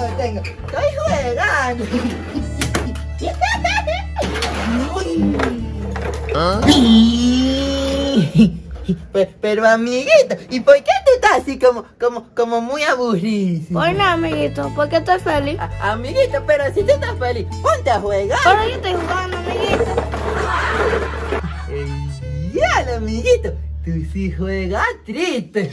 lo tengo. Estoy jugando. ¿Ah? Pero amiguito, ¿y por qué tú estás así como muy aburrido? Pues no, amiguito, porque estoy feliz. Amiguito, pero si tú estás feliz, ponte a jugar. Pero yo estoy jugando, amiguito. Ya, amiguito, tú sí juegas triste.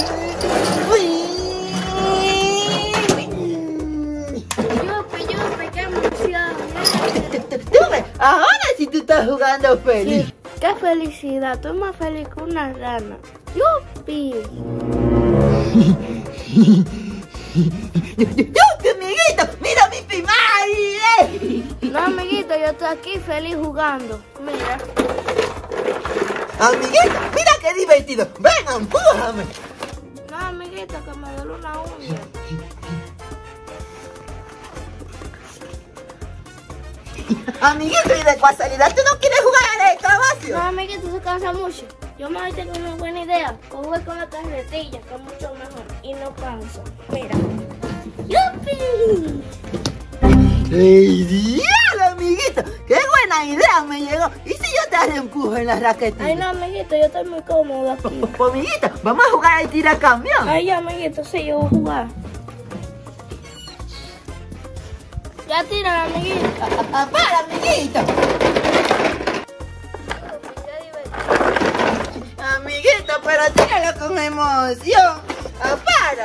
Yupi, qué emoción. Tú ves, ahora sí tú estás jugando feliz. Sí, qué felicidad, estoy más feliz que una rana. Yupi. Yupi, amiguito, mira mi primaria. No, amiguito, yo estoy aquí feliz jugando. Mira. Amiguito, mira qué divertido. Ven, empújame. No, amiguito, que me duele una uña. Amiguito, y de casualidad, ¿tú no quieres jugar al excavación? No, amiguito, se cansa mucho. Yo me tengo una buena idea. Jugar con la carretilla, que es mucho mejor. Y no cansa. Mira. ¡Yupi! ¡Ey, diablo, amiguito! ¡Qué buena idea me llegó! ¿Y si yo te empujo en la raquetilla? Ay, no, amiguito, yo estoy muy cómodo aquí. Pues, amiguito, vamos a jugar al tiracamión. Ay, amiguito, sí, yo voy a jugar. Ya tira, amiguito. ¡Para, amiguito! Amiguito, pero tíralo con emoción. ¡Para!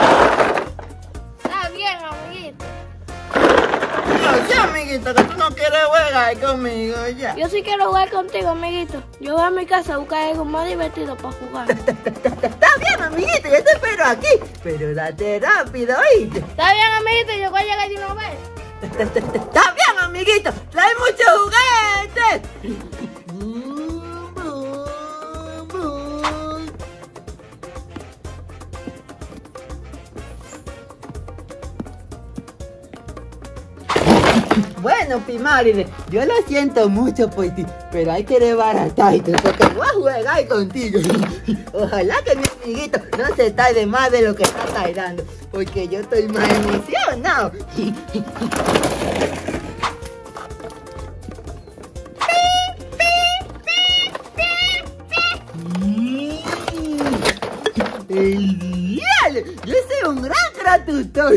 Está bien, amiguito. No sé, amiguito, que tú no quieres jugar conmigo ya. Yo sí quiero jugar contigo, amiguito. Yo voy a mi casa a buscar algo más divertido para jugar. Está bien, amiguito, yo te espero aquí. Pero date rápido, ¿oíste? Está bien, amiguito, yo voy a llegar de una vez. Está bien, amiguito, trae muchos juguetes. Bueno, Pimaride, yo lo siento mucho por ti, pero hay que desbaratarte porque voy a jugar contigo. Ojalá que mi amiguito no se tarde más de lo que está tardando, porque yo estoy más emocionado. ¡El diablo! Yo soy un gran traductor.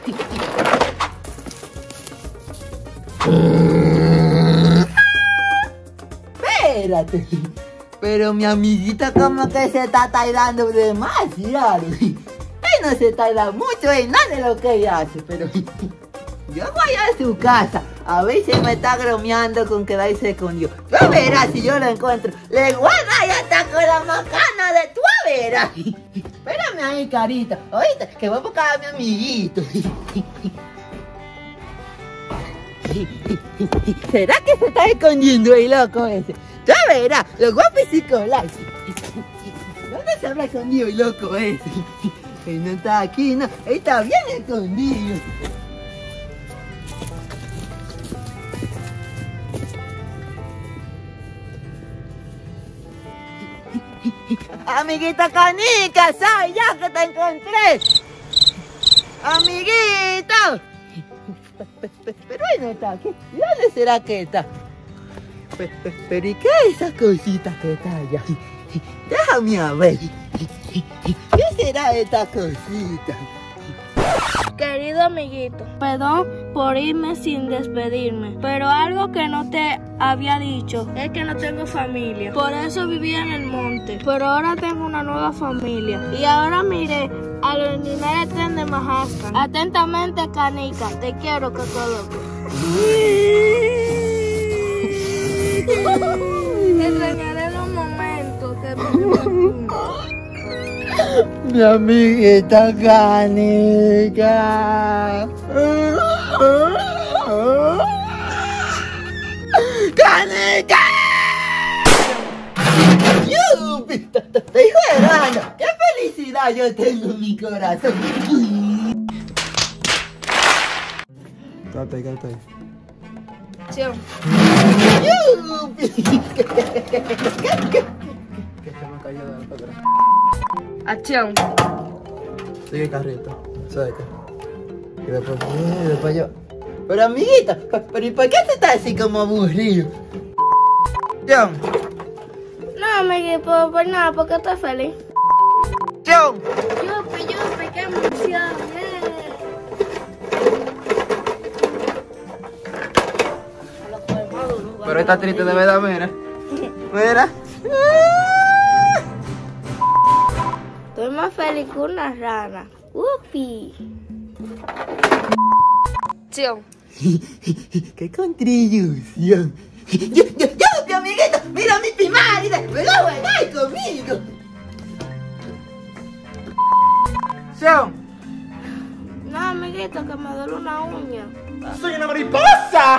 Espérate. Pero mi amiguita como que se está tardando demasiado. Él no se tarda mucho en nada de lo que ella hace, pero yo voy a su casa a ver si me está bromeando con quedarse conmigo. Tú verás si yo lo encuentro. Le voy a dar hasta con la macana de tu verás. Espérame ahí, carita. Oíste, que voy a buscar a mi amiguito. ¿Será que se está escondiendo el loco ese? Ya verás, los guapos y colas. ¿Dónde se habrá escondido el loco ese? Él no está aquí, no. Él está bien escondido. Amiguita canica, ¿sabes ya que te encontré? Amiguito. Pero él no está aquí. ¿Y dónde será que está? Pero ¿y qué es esa cosita que está allá? Déjame a ver. ¿Qué será esta cosita? Querido amiguito, perdón por irme sin despedirme, pero algo que no te había dicho es que no tengo familia. Por eso vivía en el monte, pero ahora tengo una nueva familia. Y ahora miré al animal tren de Manhattan. Atentamente, Canica, te quiero, que todo. Extrañaré los momentos que vivimos. Mi amiguita canica. ¡Canica! ¡Yupi! ¡Estoy jugando! ¡Qué felicidad yo tengo en mi corazón! Cállate. Acción. ¡Yupi! Que se me cayó de la patrona. Acción. Sigue carrito. Suelta. Y después yo. Pero amiguita, pero ¿y por qué te estás así como aburrido? John. No, amiguito, por nada, porque estoy feliz. John. Yupi, qué emoción. Pero está triste de verdad, mira. Mira. Estoy más feliz que una rana. Upi. ¡Qué contribución! ¡Yo, mi amiguito! ¡Mira mi primaria! ¡Me lo voy a dar conmigo! ¡John! No, amiguito, que me duele una uña. ¡Soy una mariposa!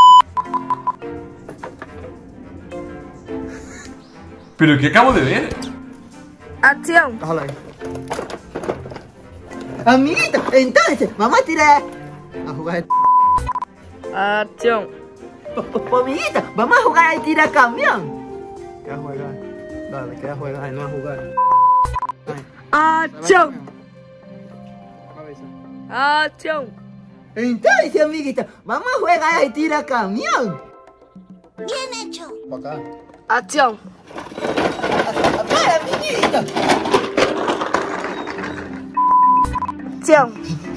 ¿Pero qué acabo de ver? Acción. Déjalo ahí. Amiguito, entonces, vamos a tirar a jugar. Acción. Amiguito, vamos a jugar al tira camión. ¿Qué vas a jugar? Dale, ¿qué vas a jugar? Ay, no vas a jugar. Acción. Cabeza. Acción. Entonces, amiguito, vamos a jugar al tira camión. Para acá. Acción. ¡Para, amiguito! Acción.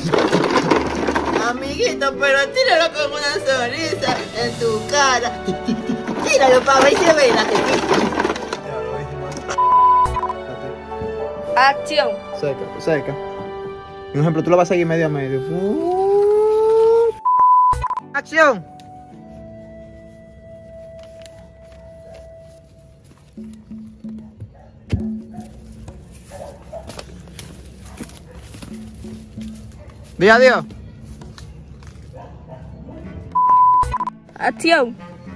Amiguito, pero tíralo con una sonrisa en tu cara. Tíralo para ver si es verdad que sí. Acción. Cerca. Un ejemplo, tú lo vas a seguir medio a medio. ¡Acción! Di adiós. Acción.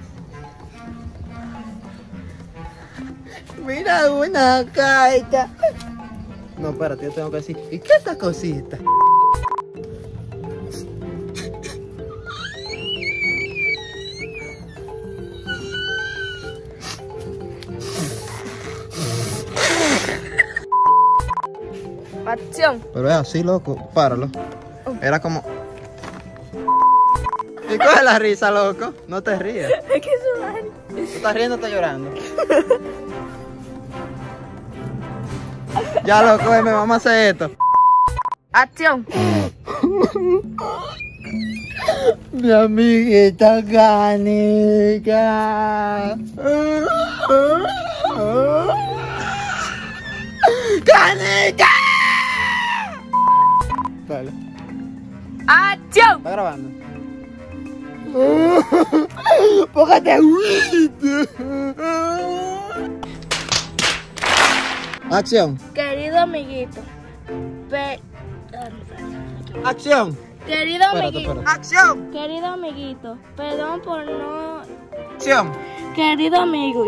Mira una carta. No, espérate, yo tengo que decir. ¿Y qué es esta cosita? Acción. Pero es así, loco. Páralo. Era como. Y coge la risa, loco. No te rías. Es que sudar. ¿Tú estás riendo o estás llorando? Ya, loco, me vamos a hacer esto. Acción. Mi amiguita canica. ¡Canica! Dale. Acción. ¿Está grabando? ¡Porque te agüite! Acción. Querido amiguito. Acción. Querido Espérate, amiguito. espérate. ¡Acción! Querido amiguito. Perdón por no. Acción. Querido amigo.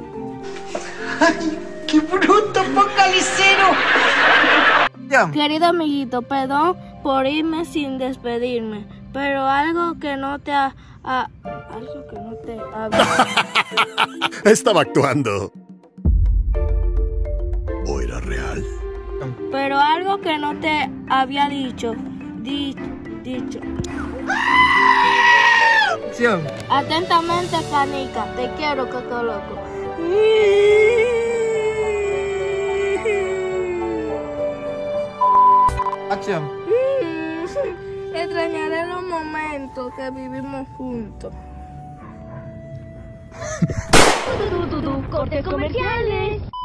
¡Qué bruto, focalicero! Acción. Querido amiguito, perdón por irme sin despedirme. Pero algo que no te algo que no te Estaba actuando. ¿O era real? Pero algo que no te había dicho. Dicho. Acción. Atentamente, Canica. Te quiero, Coco Loco. Acción. Extrañaré los momentos que vivimos juntos. Cortes comerciales.